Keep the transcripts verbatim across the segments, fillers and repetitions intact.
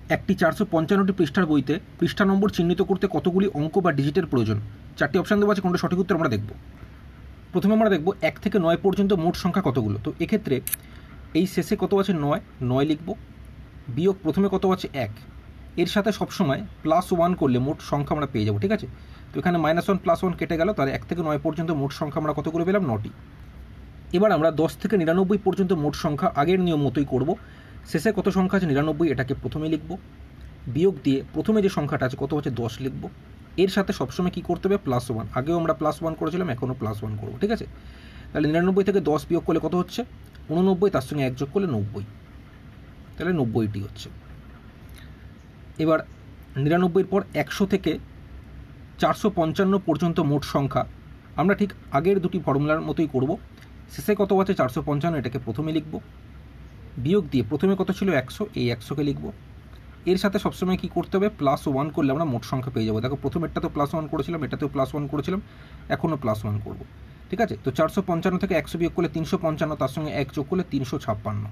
একটি চারশো পঞ্চান্নটি পৃষ্ঠার বইতে পৃষ্ঠা নম্বর চিহ্নিত করতে কতগুলি অঙ্ক বা ডিজিটের প্রয়োজন? চারটি অপশান দেওয়া আছে, কোনটা সঠিক উত্তর আমরা দেখব। প্রথমে আমরা দেখব এক থেকে নয় পর্যন্ত মোট সংখ্যা কতগুলো। তো এক্ষেত্রে এই শেষে কত আছে নয়, নয় লিখব, বিয়োগ প্রথমে কত আছে এক, এর সাথে সবসময় প্লাস ওয়ান করলে মোট সংখ্যা আমরা পেয়ে যাবো। ঠিক আছে, তো এখানে মাইনাস ওয়ান প্লাস ওয়ান কেটে গেল, তাহলে এক থেকে নয় পর্যন্ত মোট সংখ্যা আমরা কতগুলো পেলাম? নটি। এবার আমরা দশ থেকে নিরানব্বই পর্যন্ত মোট সংখ্যা আগের নিয়ম মতোই করব। শেষে কত সংখ্যা আছে? নিরানব্বই, এটাকে প্রথমে লিখব, বিয়োগ দিয়ে প্রথমে যে সংখ্যাটা আছে কত আছে? দশ লিখব, এর সাথে সবসময় কী করতে হবে? Plus one. আগেও আমরা প্লাস ওয়ান করেছিলাম, এখনও প্লাস ওয়ান করবো। ঠিক আছে, তাহলে নিরানব্বই থেকে দশ বিয়োগ করলে কত হচ্ছে? উননব্বই, তার সঙ্গে এক যোগ করলে নব্বই, তাহলে নব্বইটি হচ্ছে। এবার নিরানব্বইয়ের পর একশো থেকে চারশো পঞ্চান্ন পর্যন্ত মোট সংখ্যা আমরা ঠিক আগের দুটি ফর্মুলার মতোই করব। শেষে কত আছে? চারশো পঞ্চান্ন, এটাকে প্রথমে লিখব, বিয়োগ দিয়ে প্রথমে কত ছিল? একশো, এই একশোকে লিখব, এর সাথে সবসময় কী করতে হবে? প্লাস ওয়ান করলে আমরা মোট সংখ্যা পেয়ে যাবো। দেখো প্রথমেরটা তো প্লাস ওয়ান করেছিলাম, এটাতেও প্লাস ওয়ান করেছিলাম, এখনও প্লাস ওয়ান করবো। ঠিক আছে, তো চারশো পঞ্চান্ন থেকে একশো বিয়োগ করলে তিনশো পঞ্চান্ন, তার সঙ্গে এক যোগ করলে তিনশো ছাপ্পান্ন।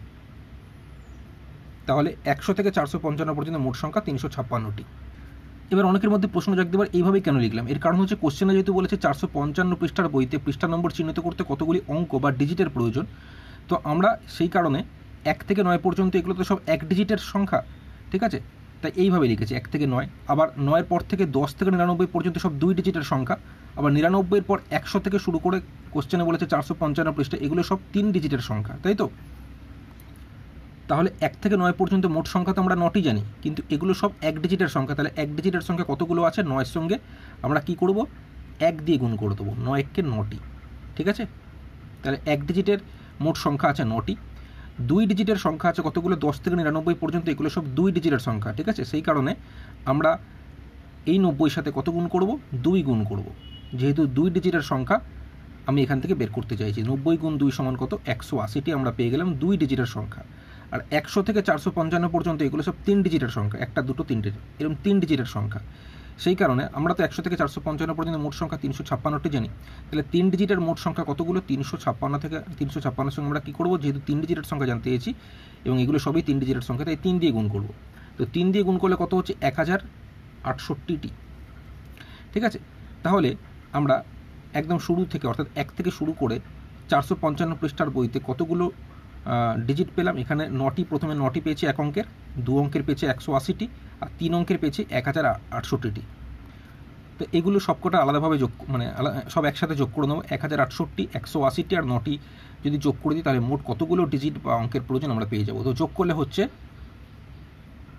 তাহলে একশো থেকে চারশো পঞ্চান্ন পর্যন্ত মোট সংখ্যা তিনশো ছাপ্পান্নটি। এবার অনেকের মধ্যে প্রশ্ন জাগতে পারে এইভাবেই কেন লিখলাম। এর কারণ হচ্ছে কোশ্চেনে যেহেতু বলেছে চারশো পঞ্চান্ন পৃষ্ঠার বইতে পৃষ্ঠা নম্বর চিহ্নিত করতে কতগুলি অঙ্ক বা ডিজিটের প্রয়োজন, তো আমরা সেই কারণে এক থেকে নয় পর্যন্ত এগুলো তো সব এক ডিজিটের সংখ্যা। ঠিক আছে, তাই এইভাবে লিখেছি এক থেকে নয়। আবার নয়ের পর থেকে দশ থেকে নিরানব্বই পর্যন্ত সব দুই ডিজিটের সংখ্যা। আবার নিরানব্বইয়ের পর একশো থেকে শুরু করে কোশ্চেনে বলেছে চারশো পঞ্চান্ন পৃষ্ঠা, এগুলো সব তিন ডিজিটের সংখ্যা, তাই তো? তাহলে এক থেকে নয় পর্যন্ত মোট সংখ্যা তো আমরা নটি জানি, কিন্তু এগুলো সব এক ডিজিটের সংখ্যা। তাহলে এক ডিজিটের সংখ্যা কতগুলো আছে? নয়ের সঙ্গে আমরা কি করব? এক দিয়ে গুণ করে দেবো, নয় এককে নটি। ঠিক আছে, তাহলে এক ডিজিটের মোট সংখ্যা আছে নটি। দুই ডিজিটের সংখ্যা আছে কতগুলো? দশ থেকে নিরানব্বই পর্যন্ত এগুলো সব দুই ডিজিটের সংখ্যা। ঠিক আছে, সেই কারণে আমরা এই নব্বইয়ের সাথে কত গুণ করব? দুই গুণ করব। যেহেতু দুই ডিজিটের সংখ্যা আমি এখান থেকে বের করতে চাইছি, নব্বই গুণ দুই সমান কত? একশো আশিটি আমরা পেয়ে গেলাম দুই ডিজিটের সংখ্যা। আর একশো থেকে চারশো পঞ্চান্ন পর্যন্ত এগুলো সব তিন ডিজিটের সংখ্যা, একটা দুটো তিনটে এরকম তিন ডিজিটের সংখ্যা। সেই কারণে আমরা তো একশো থেকে চারশো পঞ্চান্ন পর্যন্ত মোট সংখ্যা তিনশো ছাপ্পান্নটি জানি। তাহলে তিন ডিজিটের মোট সংখ্যা কতগুলো? তিনশো ছাপ্পান্ন থেকে তিনশো ছাপ্পান্নের সঙ্গে আমরা কী করবো? যেহেতু তিন ডিজিটের সংখ্যা জানতে চেয়েছি এবং এগুলো সবই তিন ডিজিটের সংখ্যা, তাই তিন দিয়ে গুণ করব। তো তিন দিয়ে গুণ করলে কত হচ্ছে? এক হাজার আটষট্টিটি। ঠিক আছে, তাহলে আমরা একদম শুরু থেকে অর্থাৎ এক থেকে শুরু করে চারশো পঞ্চান্ন পৃষ্ঠার বইতে কতগুলো ডিজিট পেলাম? এখানে নটি, প্রথমে নটি পেয়েছি এক অঙ্কের, দু অঙ্কের পেয়েছি একশো আশিটি, আর তিন অঙ্কের পেয়েছি এক হাজার আটষট্টিটি। তো এগুলো সবকটা আলাদাভাবে যোগ মানে সব একসাথে যোগ করে নেবো। এক হাজার আটষট্টি, একশো আশিটি আর নটি যদি যোগ করে দিই তাহলে মোট কতগুলো ডিজিট বা অঙ্কের প্রয়োজন আমরা পেয়ে যাবো। তো যোগ করলে হচ্ছে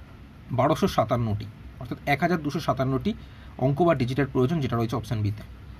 বারোশো সাতান্নটি, অর্থাৎ এক হাজার দুশো সাতান্নটি অঙ্ক বা ডিজিটের প্রয়োজন, যেটা রয়েছে অপশান বিতে।